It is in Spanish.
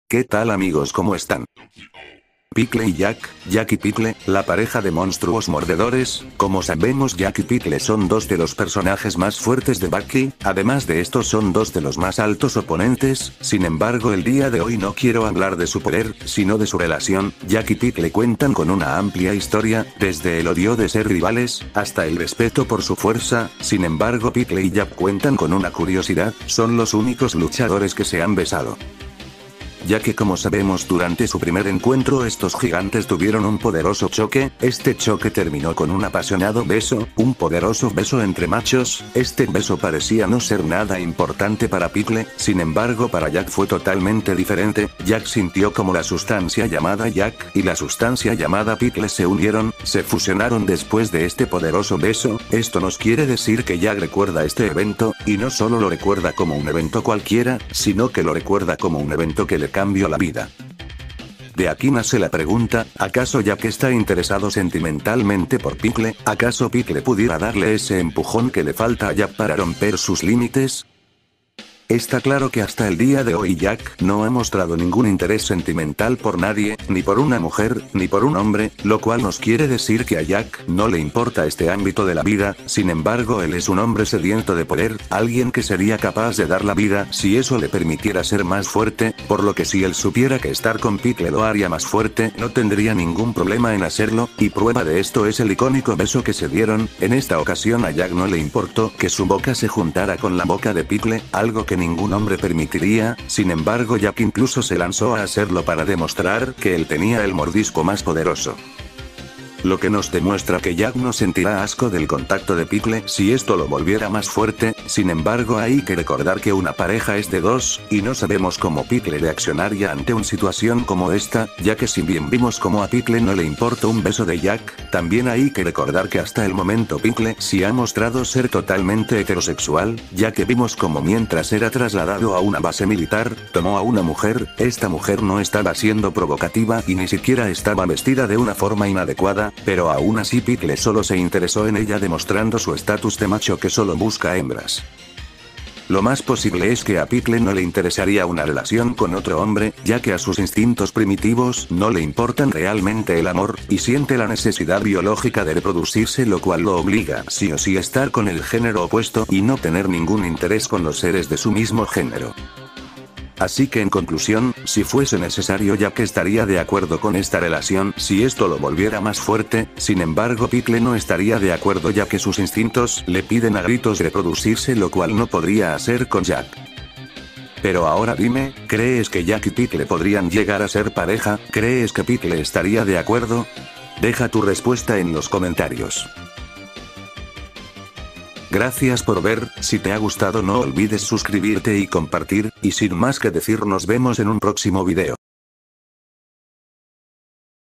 ¿Qué tal amigos? ¿Cómo están? Pickle y Jack, Jack y Pickle, la pareja de monstruos mordedores. Como sabemos, Jack y Pickle son dos de los personajes más fuertes de Bucky, además de estos son dos de los más altos oponentes. Sin embargo, el día de hoy no quiero hablar de su poder, sino de su relación. Jack y Pickle cuentan con una amplia historia, desde el odio de ser rivales, hasta el respeto por su fuerza. Sin embargo, Pickle y Jack cuentan con una curiosidad, son los únicos luchadores que se han besado. Ya que como sabemos durante su primer encuentro estos gigantes tuvieron un poderoso choque, este choque terminó con un apasionado beso, un poderoso beso entre machos. Este beso parecía no ser nada importante para Pickle, sin embargo para Jack fue totalmente diferente. Jack sintió como la sustancia llamada Jack y la sustancia llamada Pickle se unieron, se fusionaron después de este poderoso beso. Esto nos quiere decir que Jack recuerda este evento, y no solo lo recuerda como un evento cualquiera, sino que lo recuerda como un evento que le cambió la vida. De aquí nace la pregunta, ¿acaso Jack está interesado sentimentalmente por Pickle? ¿Acaso Pickle pudiera darle ese empujón que le falta a Jack para romper sus límites? Está claro que hasta el día de hoy Jack no ha mostrado ningún interés sentimental por nadie, ni por una mujer, ni por un hombre, lo cual nos quiere decir que a Jack no le importa este ámbito de la vida. Sin embargo, él es un hombre sediento de poder, alguien que sería capaz de dar la vida si eso le permitiera ser más fuerte, por lo que si él supiera que estar con Pickle lo haría más fuerte, no tendría ningún problema en hacerlo, y prueba de esto es el icónico beso que se dieron. En esta ocasión a Jack no le importó que su boca se juntara con la boca de Pickle, algo que ningún hombre permitiría. Sin embargo, Jack incluso se lanzó a hacerlo para demostrar que él tenía el mordisco más poderoso. Lo que nos demuestra que Jack no sentirá asco del contacto de Pickle si esto lo volviera más fuerte. Sin embargo, hay que recordar que una pareja es de dos, y no sabemos cómo Pickle reaccionaría ante una situación como esta, ya que si bien vimos como a Pickle no le importa un beso de Jack, también hay que recordar que hasta el momento Pickle sí ha mostrado ser totalmente heterosexual, ya que vimos como mientras era trasladado a una base militar, tomó a una mujer. Esta mujer no estaba siendo provocativa y ni siquiera estaba vestida de una forma inadecuada, pero aún así Pickle solo se interesó en ella demostrando su estatus de macho que solo busca hembras. Lo más posible es que a Pickle no le interesaría una relación con otro hombre, ya que a sus instintos primitivos no le importan realmente el amor, y siente la necesidad biológica de reproducirse, lo cual lo obliga sí o sí a estar con el género opuesto y no tener ningún interés con los seres de su mismo género. Así que en conclusión, si fuese necesario Jack estaría de acuerdo con esta relación si esto lo volviera más fuerte. Sin embargo, Pickle no estaría de acuerdo ya que sus instintos le piden a gritos reproducirse, lo cual no podría hacer con Jack. Pero ahora dime, ¿crees que Jack y Pickle podrían llegar a ser pareja? ¿Crees que Pickle estaría de acuerdo? Deja tu respuesta en los comentarios. Gracias por ver. Si te ha gustado no olvides suscribirte y compartir, y sin más que decir nos vemos en un próximo video.